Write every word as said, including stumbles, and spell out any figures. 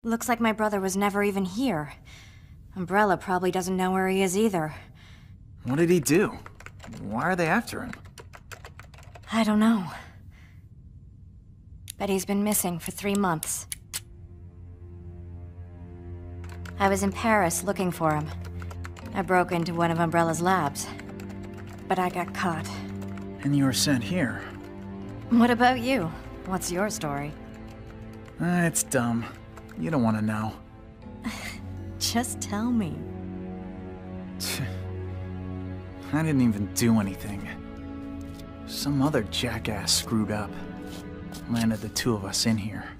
Looks like my brother was never even here. Umbrella probably doesn't know where he is either. What did he do? Why are they after him? I don't know. But he's been missing for three months. I was in Paris looking for him. I broke into one of Umbrella's labs. But I got caught. And you were sent here. What about you? What's your story? Uh, it's dumb. You don't want to know. Just tell me. I didn't even do anything. Some other jackass screwed up. Landed the two of us in here.